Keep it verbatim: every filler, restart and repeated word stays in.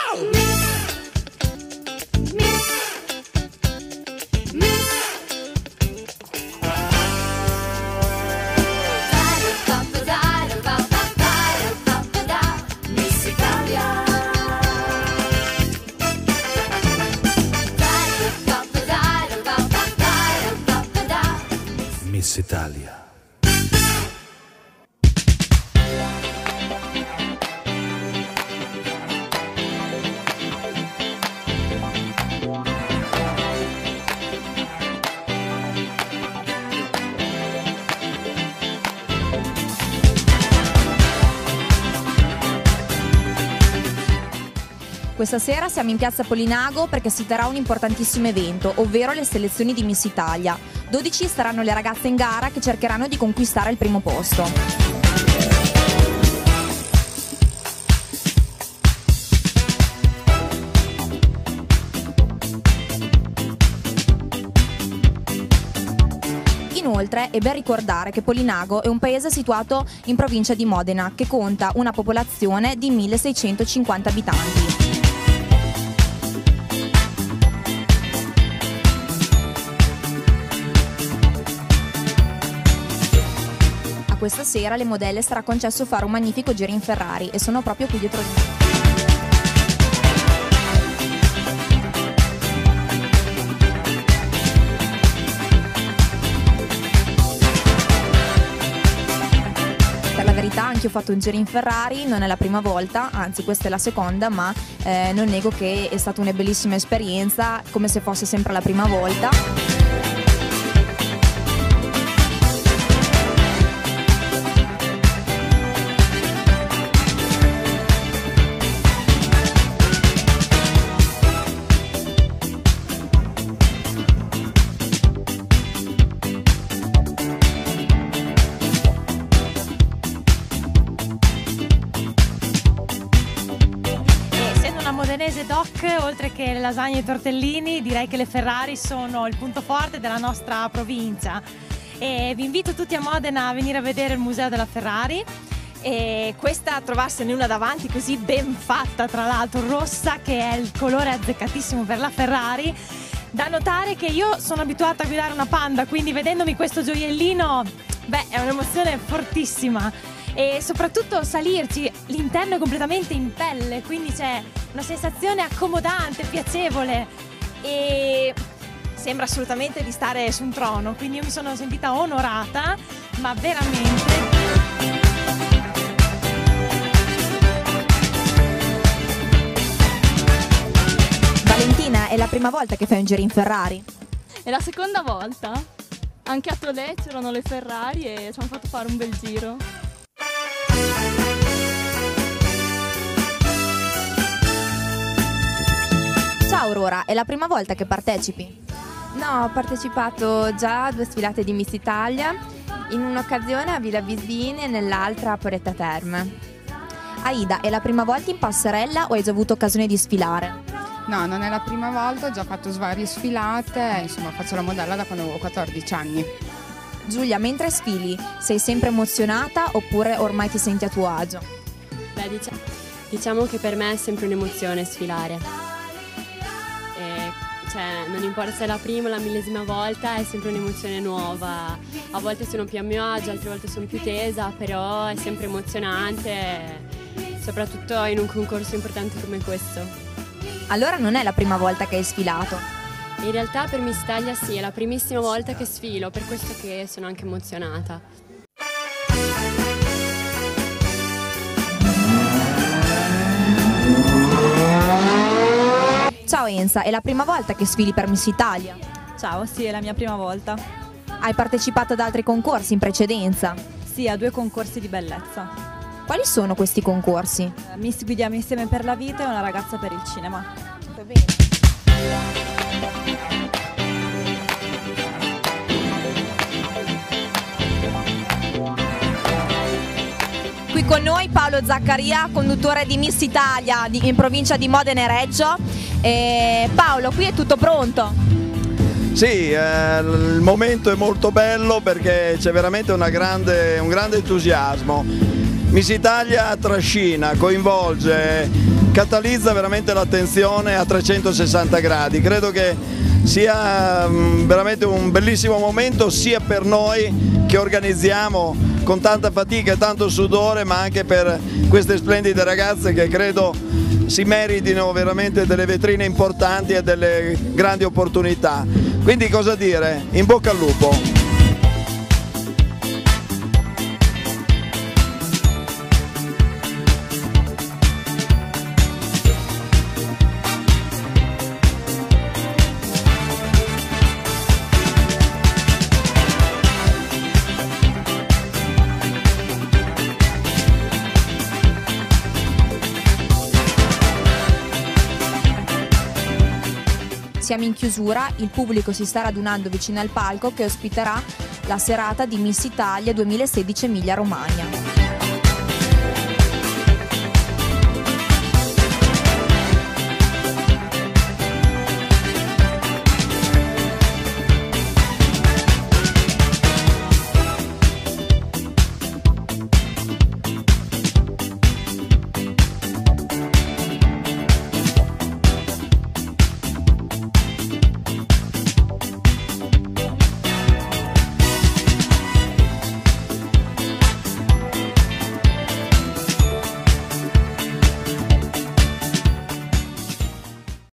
Miss Italia. Questa sera siamo in piazza Polinago perché si terrà un importantissimo evento, ovvero le selezioni di Miss Italia. dodici saranno le ragazze in gara che cercheranno di conquistare il primo posto. Inoltre è ben ricordare che Polinago è un paese situato in provincia di Modena che conta una popolazione di milleseicentocinquanta abitanti. Questa sera alle modelle sarà concesso fare un magnifico giro in Ferrari e sono proprio qui dietro di me. Per la verità anche io ho fatto un giro in Ferrari, non è la prima volta, anzi questa è la seconda, ma eh, non nego che è stata una bellissima esperienza, come se fosse sempre la prima volta. Modenese doc, oltre che le lasagne e i tortellini, direi che le Ferrari sono il punto forte della nostra provincia e vi invito tutti a Modena a venire a vedere il museo della Ferrari. E questa, a trovarsene una davanti così ben fatta, tra l'altro rossa, che è il colore azzeccatissimo per la Ferrari. Da notare che io sono abituata a guidare una Panda, quindi vedendomi questo gioiellino, beh, è un'emozione fortissima. E soprattutto salirci, l'interno è completamente in pelle, quindi c'è una sensazione accomodante, piacevole e sembra assolutamente di stare su un trono, quindi io mi sono sentita onorata, ma veramente. Valentina, è la prima volta che fai un giro in Ferrari? È la seconda volta. Anche a Tolè c'erano le Ferrari e ci hanno fatto fare un bel giro. Ciao Aurora, è la prima volta che partecipi? No, ho partecipato già a due sfilate di Miss Italia, in un'occasione a Villa Bisbini e nell'altra a Poretta Terme. Aida, è la prima volta in passerella o hai già avuto occasione di sfilare? No, non è la prima volta, ho già fatto varie sfilate, insomma faccio la modella da quando avevo quattordici anni. Giulia, mentre sfili, sei sempre emozionata oppure ormai ti senti a tuo agio? Beh, diciamo, diciamo che per me è sempre un'emozione sfilare. Cioè, non importa se è la prima o la millesima volta, è sempre un'emozione nuova. A volte sono più a mio agio, altre volte sono più tesa, però è sempre emozionante, soprattutto in un concorso importante come questo. Allora non è la prima volta che hai sfilato? In realtà per Miss Italia sì, è la primissima volta che sfilo, per questo che sono anche emozionata. Ciao Enza, è la prima volta che sfili per Miss Italia? Ciao, sì, è la mia prima volta. Hai partecipato ad altri concorsi in precedenza? Sì, a due concorsi di bellezza. Quali sono questi concorsi? Eh, Miss Guidiamo Insieme per la Vita e Una ragazza per il cinema. Va bene. Qui con noi Paolo Zaccaria, conduttore di Miss Italia di, in provincia di Modena e Reggio. E Paolo, qui è tutto pronto? Sì, eh, il momento è molto bello perché c'è veramente una grande, un grande entusiasmo. Miss Italia trascina, coinvolge catalizza veramente l'attenzione a trecentosessanta gradi. Credo che sia mh, veramente un bellissimo momento sia per noi che organizziamo con tanta fatica e tanto sudore, ma anche per queste splendide ragazze che credo si meritino veramente delle vetrine importanti e delle grandi opportunità. Quindi cosa dire? In bocca al lupo! Siamo in chiusura, il pubblico si sta radunando vicino al palco che ospiterà la serata di Miss Italia duemilasedici Emilia Romagna.